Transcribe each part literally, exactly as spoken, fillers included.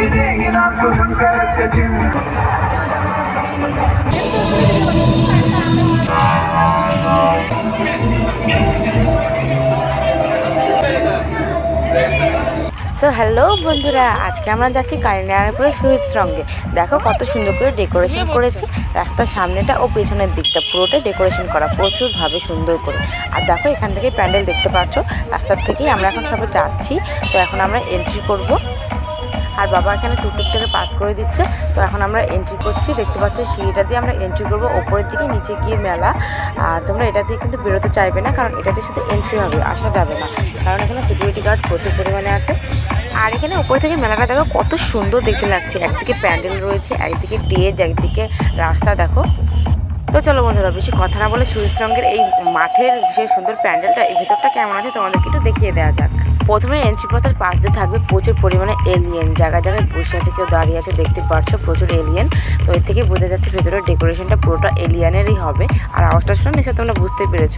So hello বন্ধুরা, আজকে আমরা যাচ্ছি কালিনারায়ণপুরে শহীদ সঙ্গে। দেখো কত সুন্দর করে ডেকোরেশন করেছে রাস্তার সামনেটা ও পেছনের দিকটা, পুরোটাই ডেকোরেশন করা প্রচুরভাবে সুন্দর করে। আর দেখো এখান থেকে প্যান্ডেল দেখতে পাচ্ছ, রাস্তার থেকেই আমরা এখন সবাই যাচ্ছি। তো এখন আমরা এন্ট্রি করব, আর বাবা এখানে টুকটুক থেকে পাস করে দিচ্ছে। তো এখন আমরা এন্ট্রি করছি, দেখতে পাচ্ছ সিঁড়িটা দিয়ে আমরা এন্ট্রি করবো ওপরের দিকে, নিচে গিয়ে মেলা। আর তোমরা এটা দিয়ে কিন্তু বেরোতে চাইবে না, কারণ এটা দিয়ে শুধু এন্ট্রি হবে, আসা যাবে না, কারণ এখানে সিকিউরিটি গার্ড প্রচুর পরিমাণে আছে। আর এখানে ওপর থেকে মেলাটা দেখো কত সুন্দর দেখতে লাগছে, একদিকে প্যান্ডেল রয়েছে, একদিকে স্টেজ, একদিকে রাস্তা দেখো। তো চলো বন্ধুরা, বেশি কথা না বলে শহীদ সঙ্গের এই মাঠের যে সুন্দর প্যান্ডেলটা, এই ভিতরটা কেমন আছে তোমাদেরকে একটু দেখিয়ে দেওয়া যাক। প্রথমে এন্ট্রি পথের পাশ দিয়ে থাকবে প্রচুর পরিমাণে এলিয়েন, জায়গায় জায়গায় বসে আছে, কেউ দাঁড়িয়ে আছে, দেখতে পাচ্ছ প্রচুর এলিয়েন। তো এর থেকে বোঝা যাচ্ছে ভেতরের ডেকোরেশনটা পুরোটা এলিয়েনেরই হবে। আর আওয়াজটা শুনে নিশ্চয়ই তোমরা বুঝতে পেরেছো।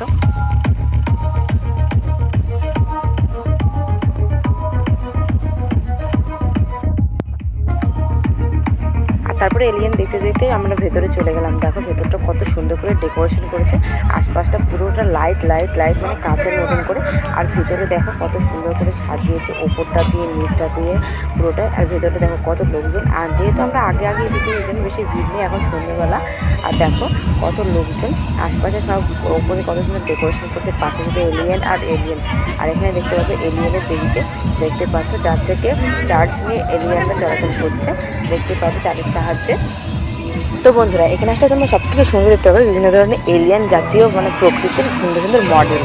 তারপরে এলিয়েন দেখতে দেখতে আমরা ভেতরে চলে গেলাম। দেখো ভেতরটা কত সুন্দর করে ডেকোরেশন করেছে, আশপাশটা পুরোটা লাইট লাইট লাইট মানে কাঁচের মতন করে। আর ভিতরে দেখো কত সুন্দর করে সাজিয়েছে, ওপরটা দিয়ে নিচটা দিয়ে পুরোটাই। আর ভেতরে দেখো কত লোকজন, আর যেহেতু আমরা আগে আগে এসেছি এই জন্য বেশি ভিড় নেই এখন সন্ধ্যেবেলা। আর দেখো কত লোকজন, আশপাশে সব ওপরে কত সুন্দর ডেকোরেশন করছে, পাশে শুধু এলিয়েন আর এলিয়েন। আর এখানে দেখতে পাচ্ছ এলিয়েনের দেবীকে, দেখতে পাচ্ছ যার থেকে চার্জ নিয়ে এলিয়েনরা চলাচল করছে, দেখতে পাচ্ছ তাদের সাহায্যে। তো বন্ধুরা, এখানে আসলে তোমরা সব থেকে সুন্দর দেখতে পাবে বিভিন্ন ধরনের এলিয়েন জাতীয় মানে প্রকৃতির সুন্দর সুন্দর মডেল।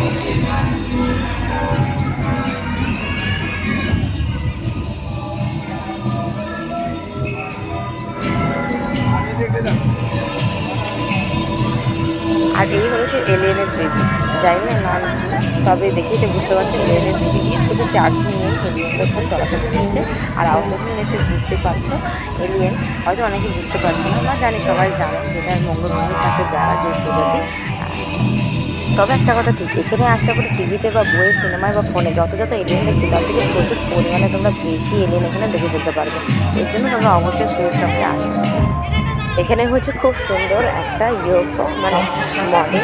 আর এই হচ্ছে এলিয়েনের দেবী, যাই না নাম কি, তবে দেখেই বুঝতে পারছেন এলিয়েনের দেবী এর থেকে চার্জ নিয়ে এলিয়েনটার সাথে চলাচল করছে। আর আওয়াজটা নিশ্চয়ই বুঝতে পারছো এলিয়েন, হয়তো অনেকে বুঝতে পারছো না, বা জানি সবাই জানে যেটা মঙ্গলগ্রহে থাকে যারা যে প্রজাতি। তবে একটা কথা ঠিক, এখানে আসতে পারে টিভিতে বা বইয়ে, সিনেমায় বা ফোনে যত যত এলিয়েন দেখছি তার থেকে প্রচুর পরিমাণে তোমরা বেশি এলিয়েন এখানে দেখে ফেলতে পারবে। এর জন্য তোমরা অবশ্যই শহীদ সঙ্গে আসো। এখানে হচ্ছে খুব সুন্দর একটা ইউএফও মানে মডেল।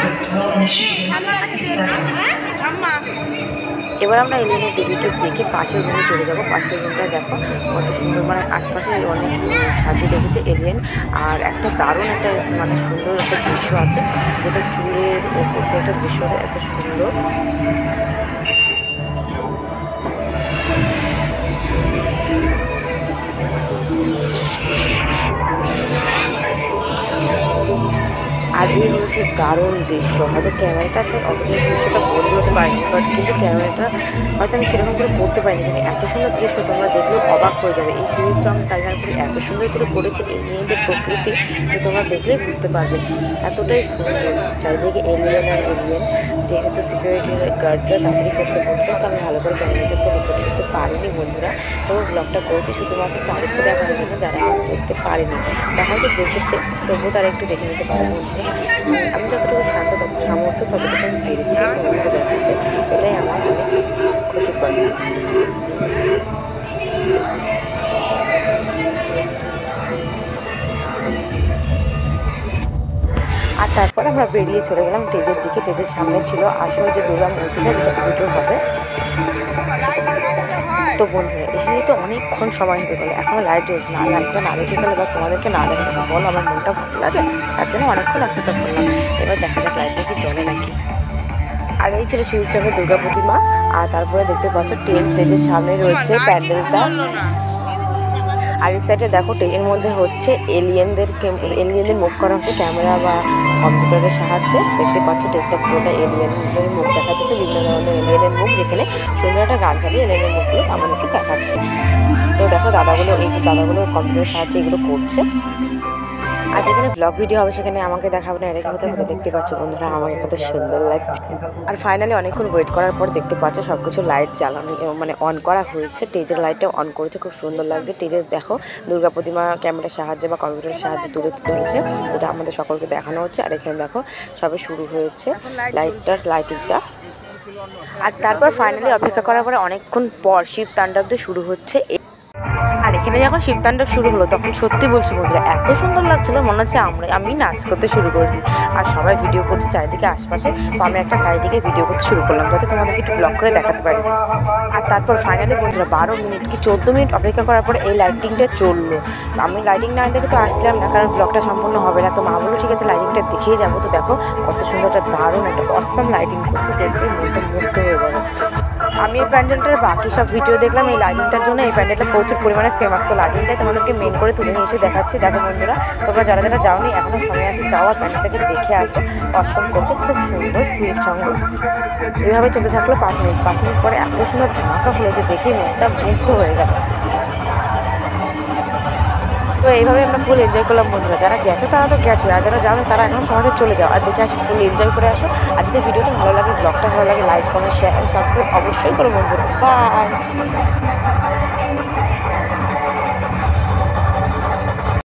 এবার আমরা এলিয়েনের দেবীকে দেখে পাশের রুমে চলে যাবো। পাশের রুমটা দেখো কত সুন্দর, মানে আশপাশে অনেক সাজিয়ে রেখেছে এলিয়েন। আর একটা দারুণ একটা মানে সুন্দর একটা দৃশ্য আছে, যেটা চুলের ওপর দিয়ে একটা দৃশ্য আছে, এত সুন্দর। আর এই হলো সেই দারুণ দৃশ্য, হয়তো ক্যামেরাটা অত দৃশ্যটা বলতে হতে পারিনি, বাট কিন্তু ক্যামেরাটা হয়তো আমি সেরকম করে করতে পারিনি, কিন্তু এত সুন্দর দৃশ্য তোমরা দেখলেও অবাক হয়ে যাবে। এই শহীদ সঙ্গ কালিনারায়ণপুরে এত সুন্দর করে করেছে এলিয়েনদের প্রকৃতি, যে তোমরা দেখলেই বুঝতে পারবে এতটাই সুন্দর। চারিদিকে এলিয়েন আর এলিয়েন, যেহেতু সিকিউরিটি গার্ডরা তাড়াতাড়ি করতে বলছে, তো আমি ভালো করে ক্যামেরাটা রেকর্ড করতে পারিনি বন্ধুরা। তো ব্লগটা করেছি শুধুমাত্র তাদেরকে দেখানোর জন্য যারা দেখতে পারেনি, বা হয়তো দেখেছে তবুও তারা একটু দেখে নিতে পারে বন্ধুরা। আমি যতটুকু শান্ত সামর্থ্য ততটুকু আমি পেরেছি তোমাকে দেখাতে, এটাই আমার অনেক খুশি করে। আর তারপর আমরা বেরিয়ে চলে গেলাম স্টেজের দিকে। স্টেজের সামনে ছিল আসল যে দুর্গা মূর্তিটা, যেটা পুজো হবে। তো বন্ধুরা এসে তো অনেকক্ষণ সময় হয়ে গেলো, এখনও লাইট জ্বলছে না। লাইটটা না দেখে গেলে বা তোমাদেরকে না দেখে দেবো বলো, আমার মনটা ভালো লাগে, তার জন্য অনেকক্ষণ অপেক্ষা করলাম। এবার দেখা যাক লাইটটা কি জ্বলে নাকি। আর এই ছিল শহীদ সঙ্গের দুর্গা প্রতিমা। আর তারপরে দেখতে পাচ্ছ স্টেজ, স্টেজের সামনে রয়েছে প্যান্ডেলটা। আর এই সাইডে দেখো এর মধ্যে হচ্ছে এলিয়েনদের এলিয়েনদের মুখ করা হচ্ছে ক্যামেরা বা কম্পিউটারের সাহায্যে। দেখতে পাচ্ছ টেস্টটা পুরোটা এলিয়েনের মুখ দেখা যাচ্ছে, বিভিন্ন ধরনের এলিয়েনের মুখ, যেখানে সুন্দর একটা গান চালিয়ে এলিয়েনের মুখগুলো আমাদেরকে দেখাচ্ছে। তো দেখো দাদাগুলো এই দাদাগুলো কম্পিউটারের সাহায্যে এগুলো করছে। আর যেখানে ব্লগ ভিডিও হবে সেখানে আমাকে দেখাবো না, এরকম হতে পারে। দেখতে পাচ্ছ বন্ধুরা আমাকে কত সুন্দর লাগছে। আর ফাইনালি অনেকক্ষণ ওয়েট করার পর দেখতে পাচ্ছ সব কিছু লাইট জ্বালানো মানে অন করা হয়েছে, স্টেজের লাইটটা অন করেছে, খুব সুন্দর লাগছে। স্টেজে দেখো দুর্গা প্রতিমা ক্যামেরার সাহায্যে বা কম্পিউটারের সাহায্যে তুলে তুলেছে, যেটা আমাদের সকলকে দেখানো হচ্ছে। আর এখানে দেখো সবে শুরু হয়েছে লাইটটার লাইটিংটা। আর তারপর ফাইনালি অপেক্ষা করার পরে অনেকক্ষণ পর শিব তাণ্ডব দিয়ে শুরু হচ্ছে। আর এখানে যখন শিবতাণ্ডব শুরু হলো তখন সত্যি বলছি বন্ধুরা এত সুন্দর লাগছিলো, মনে হচ্ছে আমরা আমি নাচ করতে শুরু করে দিই। আর সবাই ভিডিও করছে চারিদিকে আশপাশে, তো আমি একটা সাইডে ভিডিও করতে শুরু করলাম যাতে তোমাদেরকে একটু ব্লগ করে দেখাতে পারি। আর তারপর ফাইনালি বন্ধুরা বারো মিনিট কি চোদ্দো মিনিট অপেক্ষা করার পরে এই লাইটিংটা চললো। আমি লাইটিং না দেখে তো আসছিলাম না, কারণ ব্লগটা সম্পূর্ণ হবে না। তো মা বললো ঠিক আছে লাইটিংটা দেখেই যাবো। তো দেখো কত সুন্দর একটা দারুণ একটা অসাম লাইটিং করছে, দেখবে মনটা মুগ্ধ হয়ে যাবে। আমি এই প্যান্ডেলটার বাকি সব ভিডিও দেখলাম এই লাইটিংটার জন্য। এই প্যান্ডেলটা প্রচুর পরিমাণে ফেমাস, তো লাইটিংটাই তোমাদেরকে মেন করে তুলে নিয়ে এসে দেখাচ্ছি। দেখো বন্ধুরা তোমরা যারা যারা যাওনি এখনও সময় আছে, যাওয়ার প্যান্ডেলটাকে দেখে আসো, অসম করছে, খুব সুন্দর সুইট সঙ্গ। এইভাবে চলতে থাকলো পাঁচ মিনিট পাঁচ মিনিট পরে এত সুন্দর ধামাকা হলো যে দেখেই মনটা মুগ্ধ হয়ে গেল। তো এইভাবে আমরা ফুল এনজয় করলাম বন্ধুরা। যারা গেছো তারা তো গেছো, আর যারা যাবে তারা এখন সহজে চলে যাও আর দেখে আসো, ফুল এনজয় করে আসো। আর যদি ভিডিওটা ভালো লাগে, ব্লগটা ভালো লাগে, লাইক কমেন্ট শেয়ার সাবস্ক্রাইব অবশ্যই করো বন্ধুরা। বাই।